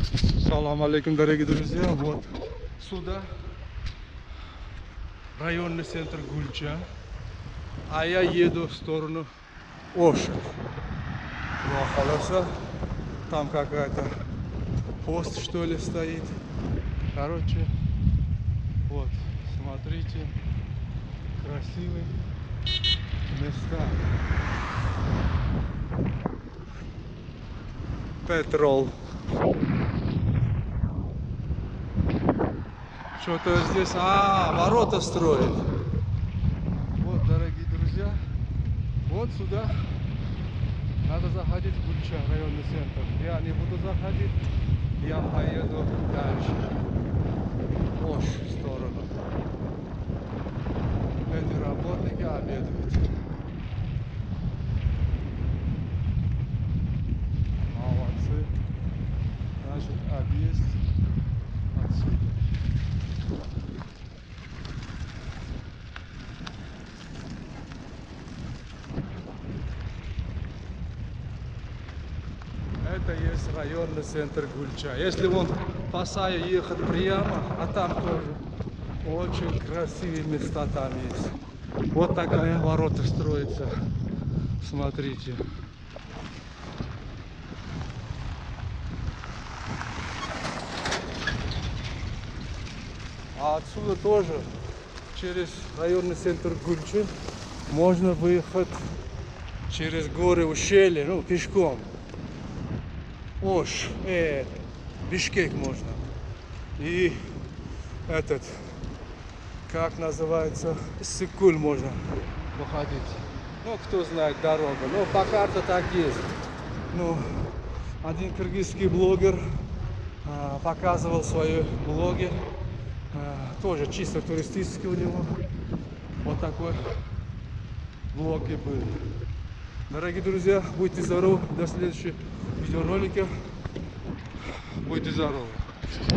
Салам алейкум, дорогие друзья. Вот сюда районный центр Гульча, а я еду в сторону Оши. Там какая-то пост, что ли, стоит. Короче, вот, смотрите, красивые места. Петрол. Что-то здесь, ворота строят. Вот, дорогие друзья, вот сюда надо заходить в Гульча, районный центр. Я не буду заходить, я поеду дальше, Ош в сторону. Эти работники обедают. Молодцы. Значит, объезд отсюда. Это есть районный центр Гульча. Если вон по Саю ехать прямо, а там тоже очень красивые места там есть. Вот такая ворота строится. Смотрите. А отсюда тоже через районный центр Гульчи можно выехать через горы ущелья, ну, пешком. Ош, Бишкек можно. И этот, как называется, Иссык-Куль можно выходить. Ну, кто знает дорогу. Ну, по карте так есть. Ну, один кыргызский блогер показывал свои блоги. Тоже чисто туристический у него. Вот такой блог и был. Дорогие друзья, будьте здоровы. До следующих видеороликов. Будьте здоровы.